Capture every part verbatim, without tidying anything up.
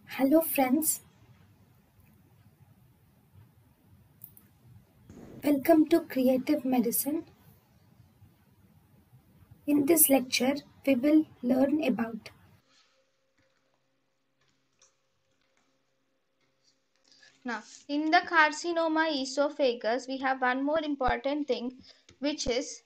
Hello, friends. Welcome to Creative Medicine. In this lecture, we will learn about Now, in the carcinoma esophagus, we have one more important thing, which is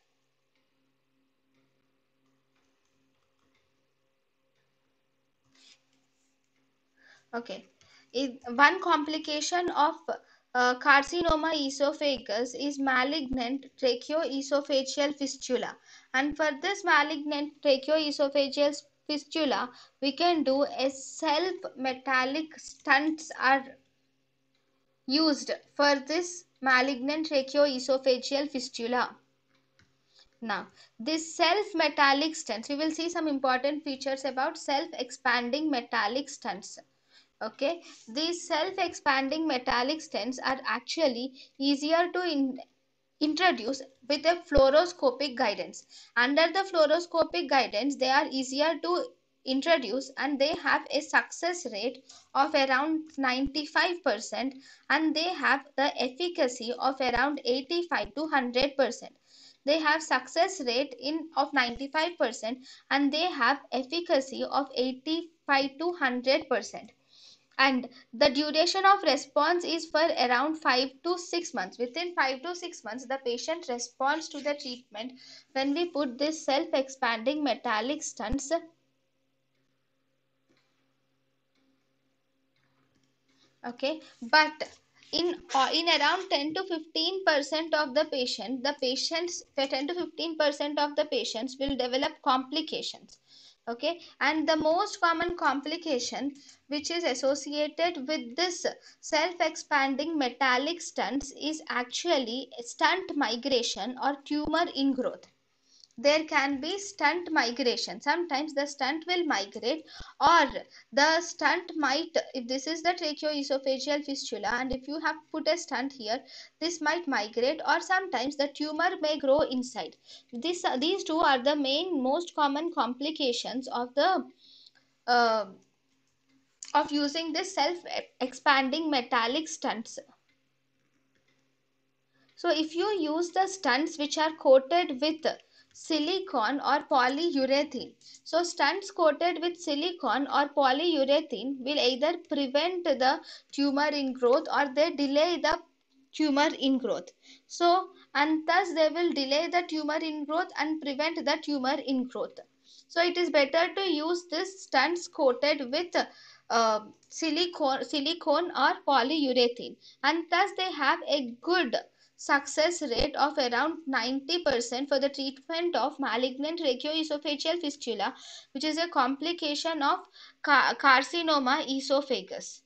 okay. It, one complication of uh, carcinoma esophagus is malignant tracheoesophageal fistula, and for this malignant tracheoesophageal fistula, we can do a self metallic stents are used for this malignant tracheoesophageal fistula. Now, this self-metallic stents, we will see some important features about self-expanding metallic stents. Okay, these self-expanding metallic stents are actually easier to in, introduce with a fluoroscopic guidance. Under the fluoroscopic guidance, they are easier to introduce and they have a success rate of around ninety-five percent and they have the efficacy of around eighty-five to one hundred percent. They have success rate in of ninety-five percent and they have efficacy of eighty-five to one hundred percent, and the duration of response is for around five to six months. Within five to six months the patient responds to the treatment when we put this self expanding metallic stents. Okay, but in uh, in around ten to fifteen percent of the patient the patients the ten to fifteen percent of the patients will develop complications. Okay, and the most common complication which is associated with this self expanding metallic stents is actually stunt migration or tumor ingrowth. There can be stunt migration. Sometimes the stunt will migrate, or the stunt might, if this is the tracheoesophageal fistula and if you have put a stunt here, this might migrate, or sometimes the tumor may grow inside. This these two are the main most common complications of the uh, of using this self expanding metallic stunts. So if you use the stunts which are coated with silicone or polyurethane, so stunts coated with silicone or polyurethane will either prevent the tumor ingrowth or they delay the tumor ingrowth. So, and thus they will delay the tumor ingrowth and prevent the tumor ingrowth. So it is better to use this stunts coated with uh, silicone, silicone or polyurethane, and thus they have a good success rate of around ninety percent for the treatment of malignant tracheoesophageal fistula, which is a complication of ca carcinoma esophagus.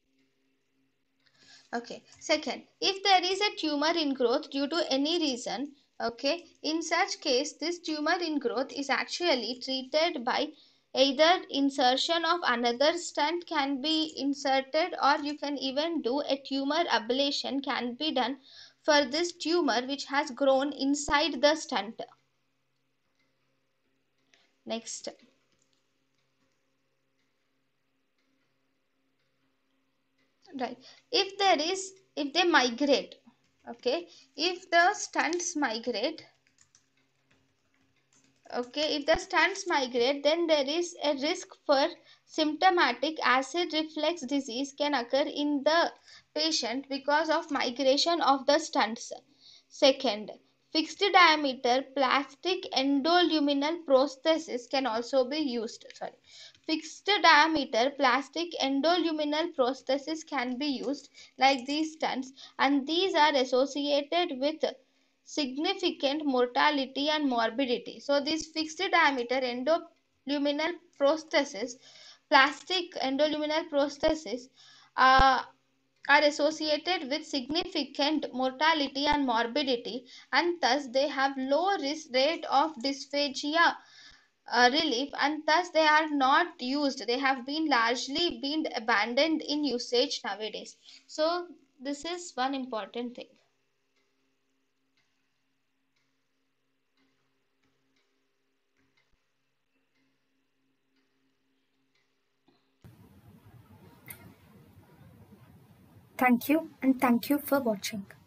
Okay, second, if there is a tumor ingrowth due to any reason, okay, in such case this tumor ingrowth is actually treated by either insertion of another stent can be inserted, or you can even do a tumor ablation can be done for this tumor which has grown inside the stent. Next, right, if there is, if they migrate, okay, if the stunts migrate, okay, if the stunts migrate, then there is a risk for symptomatic acid reflux disease can occur in the patient because of migration of the stunts. Second, fixed diameter plastic endoluminal prosthesis can also be used. Sorry. Fixed diameter plastic endoluminal prosthesis can be used like these stunts, and these are associated with significant mortality and morbidity. So this fixed diameter endoluminal prosthesis, plastic endoluminal prosthesis, uh, are associated with significant mortality and morbidity, and thus they have low risk rate of dysphagia uh, relief, and thus they are not used. They have been largely been abandoned in usage nowadays. So this is one important thing. Thank you and thank you for watching.